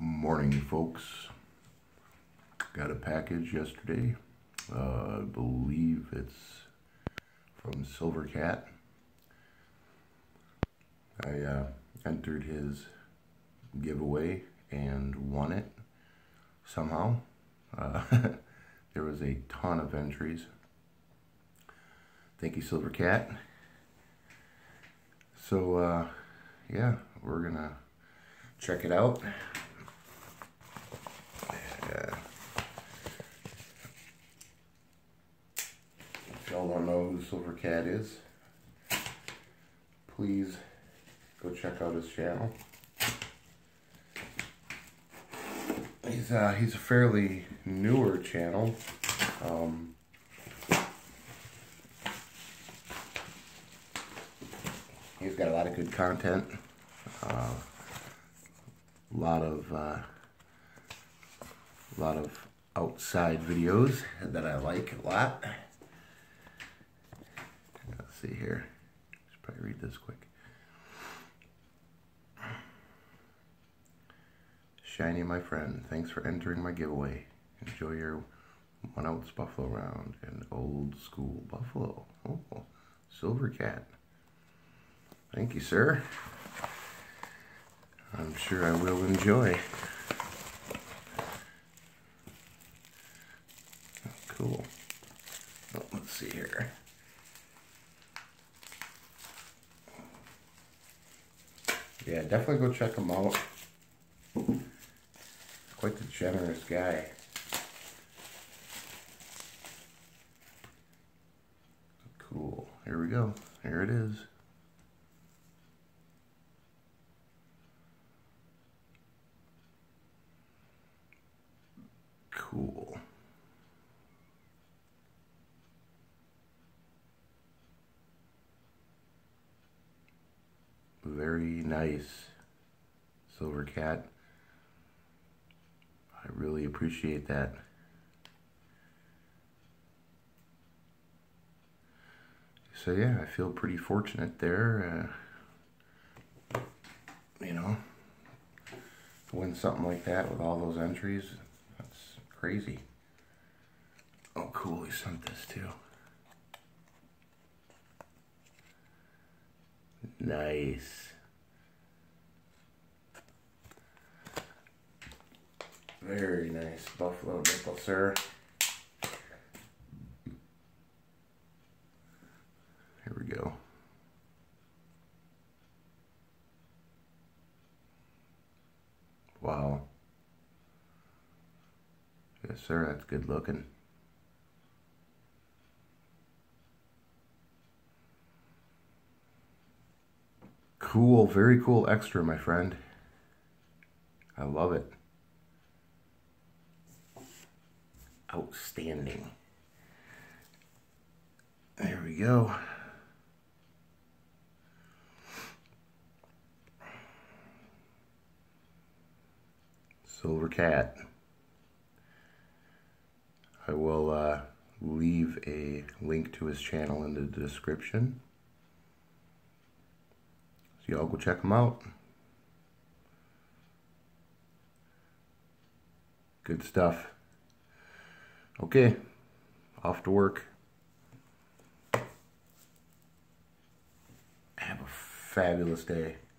Morning, folks. Got a package yesterday. I believe it's from Silver Cat. I entered his giveaway and won it somehow. There was a ton of entries. Thank you, Silver Cat. So, yeah, we're gonna check it out. If y'all don't know who Silver Cat is, please go check out his channel. He's a fairly newer channel. He's got a lot of good content. A lot of outside videos that I like a lot. Let's see here. Let's probably read this quick. Shiny, my friend, thanks for entering my giveaway. Enjoy your 1 ounce buffalo round and old school buffalo. Oh, Silver Cat. Thank you, sir. I'm sure I will enjoy. Cool. Oh, let's see here. Yeah, definitely go check him out. Quite the generous guy. Cool. Here we go. Here it is. Cool. Very nice, Silver Cat. I really appreciate that. So yeah, I feel pretty fortunate there. You know, to win something like that with all those entries, that's crazy. Oh, cool, he sent this too. Nice. Very nice buffalo nipple, sir. Here we go. Wow. Yes, sir, that's good looking. Cool, very cool extra, my friend. I love it. Outstanding. There we go. Silver Cat. I will leave a link to his channel in the description. So y'all go check him out. Good stuff. Okay, off to work. Have a fabulous day.